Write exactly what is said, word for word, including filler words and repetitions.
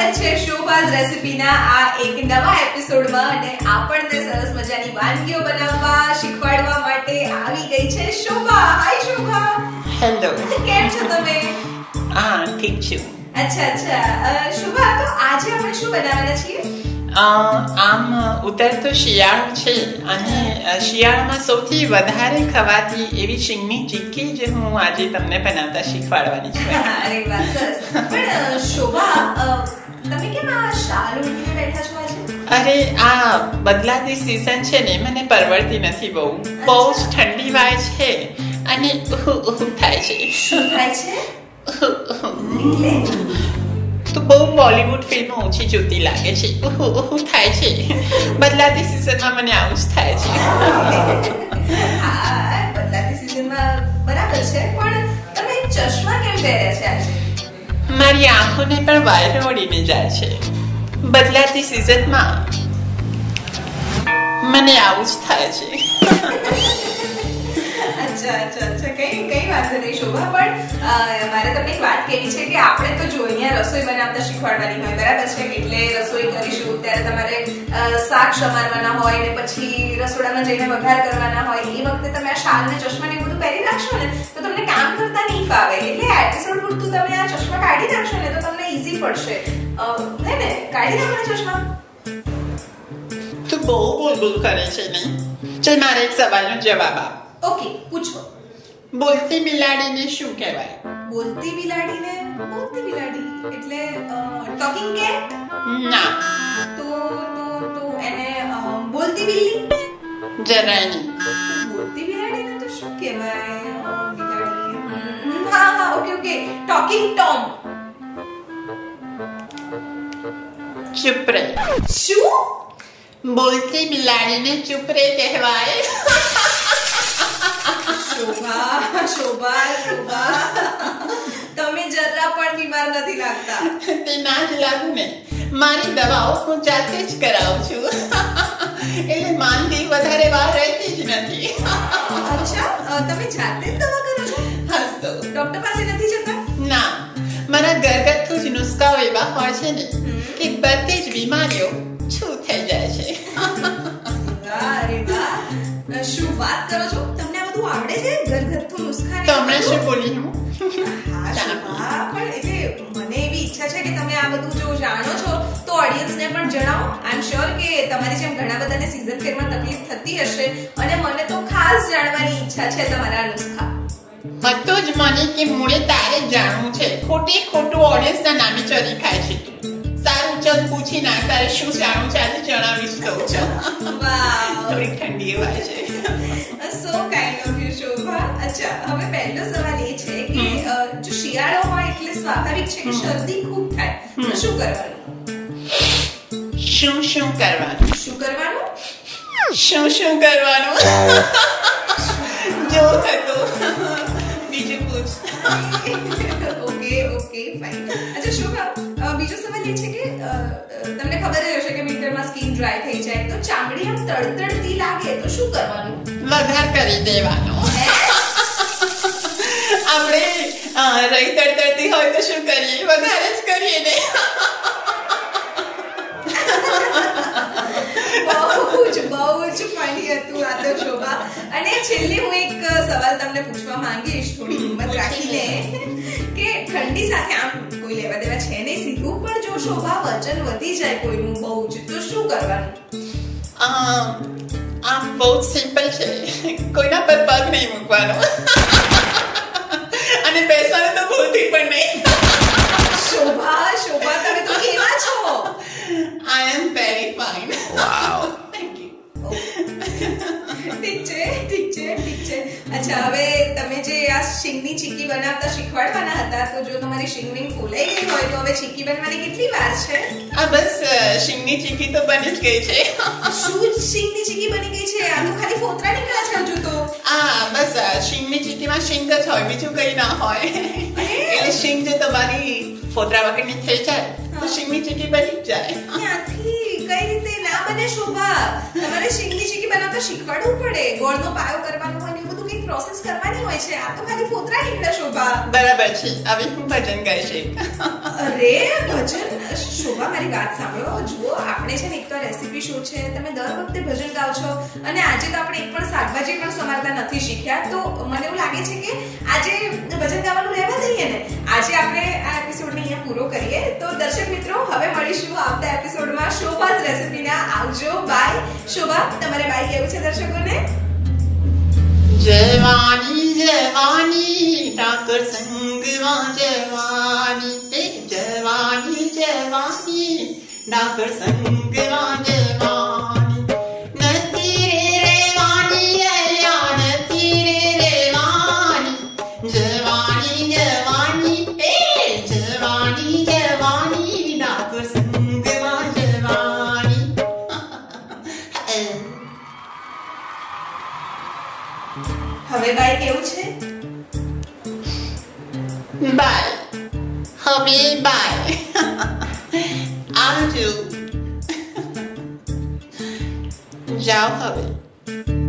સ્વાગત છે શોભા's રેસિપીના આ એક નવા એપિસોડમાં અને આપણને સરસ મજાની વાનગીઓ બનાવવા શીખવાડવા માટે આવી ગઈ છે શોભા. હાય શોભા. હેલો. કેમ છો તમે? હા ઠીક છું. અચ્છા અચ્છા શોભા, તો આજે આપણે શું બનાવવાના છીએ? આમ ઉતરતો શિયાળો છે અને શિયાળામાં સૌથી વધારે ખવાતી એવી શીંગની ચીક્કી જે હું આજે તમને બનાવતા શીખવાડવાની છું. અરે વાહ, સરસ. પણ શોભા, તમે કેમ આ શાલ ઓઢીને બેઠા છો આજે? અરે આ બદલાતી સીઝન છે ને, મને પરવડતી નથી બહુ. બહુ જ ઠંડી વાય છે અને થાય છે. શું થાય છે? એટલે તો બહુ બોલિવૂડ ફિલ્મો ઓછી જોતી લાગે છે. થાય છે બદલાતી સીઝનમાં, મને આવું જ થાય છે. હા, બદલાતી સીઝનમાં બરાબર છે, પણ તમે ચશ્મા કેમ પહેર્યા છે આજે? મારી આંખોને પણ વાયરો ઓળીને જાય છે. બદલાતી સીઝનમાં મને આવું જ થાય છે. અચ્છા અચ્છા અચ્છા કઈ કઈ વાંધો નહીં શોભા, પણ મારે તમને એક વાત કહેવી છે કે આપણે તો જો અહીંયા રસોઈ બનાવતા શીખવાડવાની હોય, બરાબર છે? એટલે રસોઈ કરીશું ત્યારે તમારે શાક સમારવાના હોય ને પછી રસોડામાં જઈને વઘાર કરવાના હોય, એ વખતે તમે આ શાલ ને ચશ્મા ને બધું પહેરી રાખશો ને તો તમને કામ કરતા નહીં ફાવે. એટલે આ એપિસોડ પૂરતું તમે આ ચશ્મા કાઢી નાખશો ને તો તમને ઈઝી પડશે. હે ને? કાઢી નાખો ને ચશ્મા. તું બહુ બોલ બોલ કરે છે નહીં. ચલ મારે એક સવાલનો જવાબ આપ. ઓકે, પૂછો. બોલતી બિલાડીને શું કહેવાય? બોલતી બિલાડીને બોલતી બિલાડી એટલે ટોકિંગ કેટ? ના. તો તો તો એને બોલતી બિલ્લી? જરાય નહીં. બોલતી બિલાડીને તો શું કહેવાય? બિલાડી, હા હા, ઓકે ઓકે, ટોકિંગ ટોમ. ચૂપ રહે. શું? બોલતી બિલાડીને ચૂપ રહે કહેવાય. શોભા શોભા શોભા, તમે જરા પણ બીમાર નથી લાગતા. તે ના જ લાગુ ને, મારી દવાઓ હું જાતે જ કરાવું છું. એટલે માંદી વધારે વાર રહેતી જ નથી. અચ્છા, તમે જાતે જ દવા કરો છો? હા. તો ડોક્ટર પાસે નથી જતા? ના, મારા ઘરગથ્થુ જ નુસ્ખાઓ એવા હોય છે ને કે બધી જ બીમારીઓ છૂ થઈ જાય છે. અરે વાહ, શું વાત કરો છો? તમને આ બધું આવડે છે? ઘરગથ્થુ નુસ્ખા? તો હમણાં શું બોલી હું? હા શોભા, પણ એટલે મને એવી ઈચ્છા છે કે તમે આ બધું જો જાણો છો તો ઓડિયન્સને પણ જણાવો. આઈ એમ શ્યોર કે તમારી જેમ ઘણા બધાને સીઝન ફેરમાં તકલીફ થતી હશે અને મને તો ખાસ જાણવાની ઈચ્છા છે તમારા આ નુસ્ખા. હતું જ મને કે મૂળે તારે જ જાણવું છે. ખોટી ખોટું ઓડિયન્સના નામે ચરી ખાય છે તું. સારું, ચલ પૂછી નાખ, તારે શું જાણવું છે આજે જણાવીશ દઉં છું. વાવ, થોડી ઠંડી હોય છે. So kind of you Shobha. અચ્છા, હવે પહેલો સવાલ એ છે કે જો શિયાળો હોય એટલે સ્વાભાવિક છે કે શરદી ખૂબ થાય, તો શું કરવાનું? શું શું કરવાનું? શું કરવાનું? શું શું કરવાનું? જો થતું. બીજું પૂછ. Okay okay fine. અચ્છા શોભા, બીજો સવાલ એ છે કે તમને ખબર જ હશે કે વિન્ટરમાં સ્કિન ડ્રાય થઈ જાય તો ચામડી આમ તડતડતી લાગે તો શું કરવાનું? વઘાર કરી દેવાનો. આપણે રહી તડતડતી હોય તો શું કરીએ? વઘાર જ કરીએ ને. બહુ જ બહુ જ ફની હતું આ તો શોભા. અને છેલ્લે હું એક સવાલ તમને પૂછવા માંગીશ, થોડી હિંમત રાખીને, કે ઠંડી સાથે આમ કોઈ લેવા દેવા છે નહીં સીધું, પણ જો શોભા વજન વધી જાય કોઈનું બહુ જ તો શું કરવાનું? આમ બહુ સિમ્પલ છે. કોઈના પર પગ નહીં મૂકવાનો અને બેસવાનું તો ભૂલથી પણ નહીં. શોભા શોભા, તમે તો કેવા છો? I am very fine. Wow, thank you. ઠીક છે ઠીક છે ઠીક છે. અચ્છા, હવે તમે જે આ શીંગની ચીક્કી બનાવતા શીખવાડવાના હતા, તો જો તમારી શીંગ વિંગ ફૂલાઈ ગઈ હોય તો હવે ચીક્કી બનવાની કેટલી વાર છે? આ બસ શીંગની ચીક્કી તો બની જ ગઈ છે. શું શીંગની ચીક્કી બની ગઈ છે? આ તો ખાલી ફોતરા નીકળ્યા છે હજુ તો. આ બસ શીંગની ચીક્કીમાં શીંગ જ હોય, બીજું કઈ ના હોય. એટલે શીંગ જે તમારી ફોતરા વગરની થઈ જાય તો શીંગની ચીક્કી બની જ જાય. ત્યાંથી કઈ રીતે ના બને શોભા? તમારે શીંગની ચીક્કી બનાવતા શીખવાડવું પડે. ગોળનો પાયો કરવાનો હોય ને એવું બધું કંઈક પ્રોસેસ કરવાની હોય છે. આ તો ખાલી ફોતરા નીકળે શોભા. બરાબર છે. હવે હું ભજન ગાઈશ. અરે ભજન શોભા મારી વાત સાંભળો. જુઓ આપણે છે ને એક તો રેસીપી શો છે, તમે દર વખતે ભજન ગાઓ છો અને આજે તો આપણે એક પણ શાકભાજી પણ સમારતા નથી શીખ્યા. તો મને એવું લાગે છે કે આજે ભજન ગાવાનું રહેવા દઈએ ને. આજે આપણે આ એપિસોડને અહીંયા પૂરો કરીએ. તો દર્શક મિત્રો હવે મળીશું આવતા એપિસોડમાં શોભા's રેસીપીના. આવજો. બાય. શોભા તમારે બાય કેવું છે દર્શકોને? જવાની જવાની ઠાકર સંગમાં જવાની, જવાની જવાની ઠાકર સંગમાં જવાની, નથી રે રેવાની અયા નથી રે રેવાની, જવાની જવાની એ જવાની જવાની ઠાકર સંગમાં જવાની. હવે બાય કેવું છે? બાય. હવે બાય. આવજો. જાઓ હવે.